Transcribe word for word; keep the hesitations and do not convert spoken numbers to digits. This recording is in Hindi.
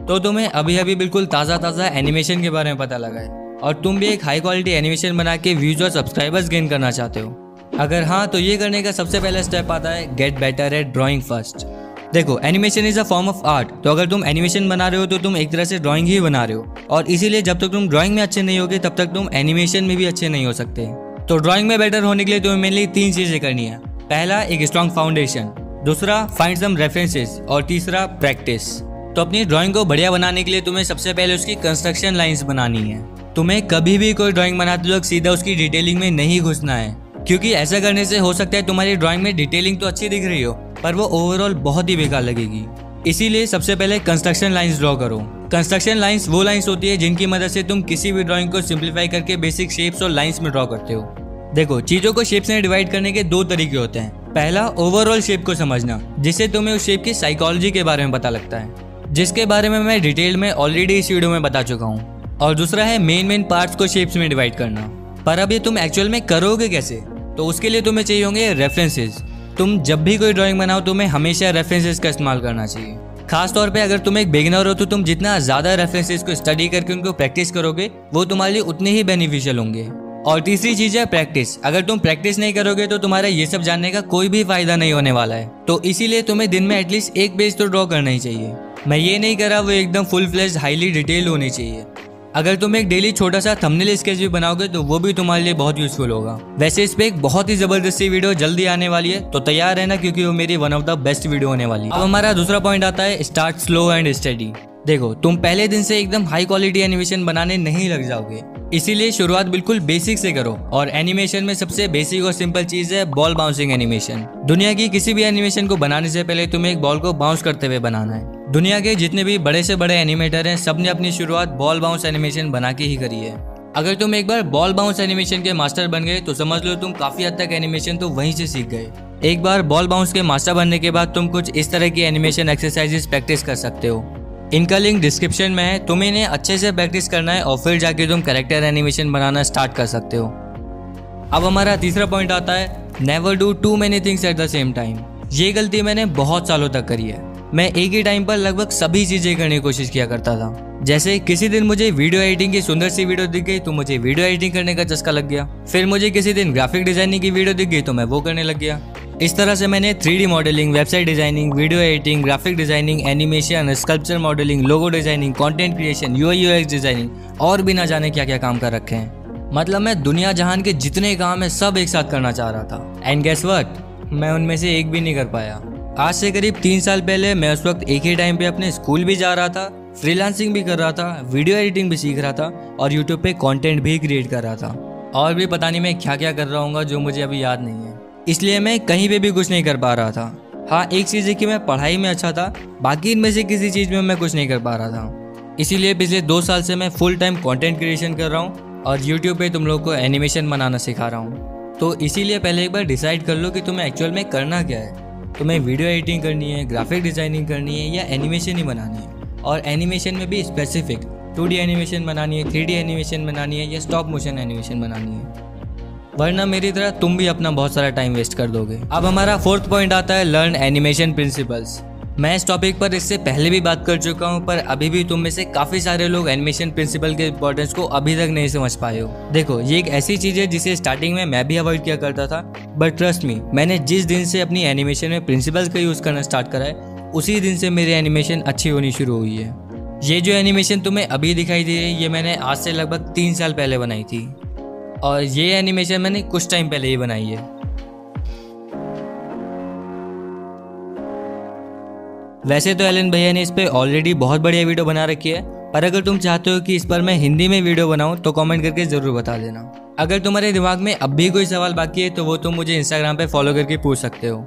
तो तुम्हें अभी अभी बिल्कुल ताज़ा ताज़ा एनिमेशन के बारे में पता लगा है और तुम भी एक हाई क्वालिटी एनिमेशन बना के व्यूज और सब्सक्राइबर्स गेन करना चाहते हो। अगर हाँ, तो ये करने का सबसे पहला स्टेप आता है get better at drawing first. देखो, animation is a form of art, तो अगर तुम एनिमेशन बना रहे हो तो तुम एक तरह से ड्राइंग ही बना रहे हो, और इसीलिए जब तक तुम ड्राइंग में अच्छे नहीं होगे तब तक तुम एनिमेशन में भी अच्छे नहीं हो सकते। तो ड्राइंग में बेटर होने के लिए तुम्हें मेनली तीन चीजें करनी है। पहला, एक स्ट्रॉन्ग फाउंडेशन, दूसरा फाइंड सम रेफरेंसेस, और तीसरा प्रैक्टिस। तो अपनी ड्राइंग को बढ़िया बनाने के लिए तुम्हें सबसे पहले उसकी कंस्ट्रक्शन लाइंस बनानी है। तुम्हें कभी भी कोई ड्राइंग बनाते वक्त सीधा उसकी डिटेलिंग में नहीं घुसना है, क्योंकि ऐसा करने से हो सकता है तुम्हारी ड्राइंग में डिटेलिंग तो अच्छी दिख रही हो पर वो ओवरऑल बहुत ही बेकार लगेगी। इसीलिए सबसे पहले कंस्ट्रक्शन लाइंस ड्रॉ करो। कंस्ट्रक्शन लाइंस वो लाइंस होती है जिनकी मदद से तुम किसी भी ड्राइंग को सिंप्लीफाई करके बेसिक शेप्स और लाइंस में ड्रॉ करते हो। देखो, चीजों को शेप्स में डिवाइड करने के दो तरीके होते हैं। पहला, ओवरऑल शेप को समझना, जिससे तुम्हें उस शेप की साइकोलॉजी के बारे में पता लगता है, जिसके बारे में मैं डिटेल में ऑलरेडी इस वीडियो में बता चुका हूँ। और दूसरा है मेन मेन पार्ट्स को शेप्स में डिवाइड करना। पर अब ये तुम एक्चुअल में करोगे कैसे? तो उसके लिए तुम्हें चाहिए होंगे रेफरेंसेस। तुम जब भी कोई ड्राइंग बनाओ तुम्हें हमेशा रेफरेंसेस का इस्तेमाल करना चाहिए। खास तौर पे अगर तुम एक बिगिनर हो तो तुम जितना ज्यादा रेफरेंसेस को स्टडी करके उनको प्रैक्टिस करोगे वो तुम्हारे लिए उतने ही बेनिफिशियल होंगे। और तीसरी चीज है प्रैक्टिस। अगर तुम प्रैक्टिस नहीं करोगे तो तुम्हारा ये सब जानने का कोई भी फायदा नहीं होने वाला है। तो इसीलिए तुम्हें दिन में एटलीस्ट एक पेज तो ड्रॉ करना ही चाहिए। मैं ये नहीं कर रहा वो एकदम फुल फ्लेज हाईली डिटेल होनी चाहिए। अगर तुम एक डेली छोटा सा थंबनेल स्केच भी बनाओगे तो वो भी तुम्हारे लिए बहुत यूजफुल होगा। वैसे इस पे एक बहुत ही जबरदस्ती वीडियो जल्दी आने वाली है, तो तैयार रहना क्योंकि वो मेरी one of the best video होने वाली है। अब हमारा दूसरा पॉइंट आता है स्टार्ट स्लो एंड स्टडी। देखो, तुम पहले दिन से एकदम हाई क्वालिटी एनिमेशन बनाने नहीं लग जाओगे, इसीलिए शुरुआत बिल्कुल बेसिक से करो। और एनिमेशन में सबसे बेसिक और सिंपल चीज है बॉल बाउंसिंग एनिमेशन। दुनिया की किसी भी एनिमेशन को बनाने से पहले तुम्हें एक बॉल को बाउंस करते हुए बनाना है। दुनिया के जितने भी बड़े से बड़े एनिमेटर हैं सबने अपनी शुरुआत बॉल बाउंस एनिमेशन बना के ही करी है। अगर तुम एक बार बॉल बाउंस एनिमेशन के मास्टर बन गए तो समझ लो तुम काफी हद तक एनिमेशन तो वहीं से सीख गए। एक बार बॉल बाउंस के मास्टर बनने के बाद तुम कुछ इस तरह की एनिमेशन एक्सरसाइजेस प्रैक्टिस कर सकते हो। इनका लिंक डिस्क्रिप्शन में है। तुम्हें इन्हें अच्छे से प्रैक्टिस करना है और फिर जाके तुम कैरेक्टर एनिमेशन बनाना स्टार्ट कर सकते हो। अब हमारा तीसरा पॉइंट आता है never do too many things at the same time. ये गलती मैंने बहुत सालों तक करी है। मैं एक ही टाइम पर लगभग सभी चीजें करने की कोशिश किया करता था। जैसे किसी दिन मुझे वीडियो एडिटिंग की सुंदर सी वीडियो दिख गई तो मुझे वीडियो एडिटिंग करने का चस्का लग गया। फिर मुझे किसी दिन ग्राफिक डिजाइनिंग की वीडियो दिख गई तो मैं वो करने लग गया। इस तरह से मैंने three D modelling, website designing, video editing, graphic designing, animation, sculpture modelling, logo designing, content creation, UI UX designing और भी ना जाने क्या क्या काम कर रखे हैं। मतलब मैं दुनिया जहान के जितने काम है सब एक साथ करना चाह रहा था। एंड गेस व्हाट, मैं उनमें से एक भी नहीं कर पाया। आज से करीब तीन साल पहले मैं उस वक्त एक ही टाइम पे अपने स्कूल भी जा रहा था, फ्रीलांसिंग भी कर रहा था, वीडियो एडिटिंग भी सीख रहा था और यूट्यूब पे कंटेंट भी क्रिएट कर रहा था। और भी पता नहीं मैं क्या क्या कर रहा हूँ जो मुझे अभी याद नहीं है, इसलिए मैं कहीं पे भी कुछ नहीं कर पा रहा था। हाँ, एक चीज़ है कि मैं पढ़ाई में अच्छा था, बाकी इनमें से किसी चीज़ में मैं कुछ नहीं कर पा रहा था। इसीलिए पिछले दो साल से मैं फुल टाइम कंटेंट क्रिएशन कर रहा हूँ और यूट्यूब पे तुम लोग को एनिमेशन बनाना सिखा रहा हूँ। तो इसीलिए पहले एक बार डिसाइड कर लो कि तुम्हें एक्चुअल में करना क्या है। तुम्हें वीडियो एडिटिंग करनी है, ग्राफिक डिजाइनिंग करनी है या एनिमेशन ही बनानी है। और एनिमेशन में भी स्पेसिफिक टू डी एनिमेशन बनानी है, थ्री डी एनिमेशन बनानी है या स्टॉप मोशन एनिमेशन बनानी है, वरना मेरी तरह तुम भी अपना बहुत सारा टाइम वेस्ट कर दोगे। अब हमारा फोर्थ पॉइंट आता है लर्न एनिमेशन प्रिंसिपल्स। मैं इस टॉपिक पर इससे पहले भी बात कर चुका हूँ, पर अभी भी तुम में से काफी सारे लोग एनिमेशन प्रिंसिपल के इंपॉर्टेंस को अभी तक नहीं समझ पाए हो। देखो, ये एक ऐसी चीज है जिसे स्टार्टिंग में मैं भी अवॉइड किया करता था, बट ट्रस्ट मी, मैंने जिस दिन से अपनी एनिमेशन में प्रिंसिपल्स का यूज करना स्टार्ट करा है उसी दिन से मेरी एनिमेशन अच्छी होनी शुरू हुई है। ये जो एनिमेशन तुम्हें अभी दिखाई दे रही है ये मैंने आज से लगभग तीन साल पहले बनाई थी, और ये एनिमेशन मैंने कुछ टाइम पहले ही बनाई है। वैसे तो एलन भैया ने इस पे ऑलरेडी बहुत बढ़िया वीडियो बना रखी है, पर अगर तुम चाहते हो कि इस पर मैं हिंदी में वीडियो बनाऊं तो कमेंट करके जरूर बता देना। अगर तुम्हारे दिमाग में अब भी कोई सवाल बाकी है तो वो तुम मुझे इंस्टाग्राम पे फॉलो करके पूछ सकते हो।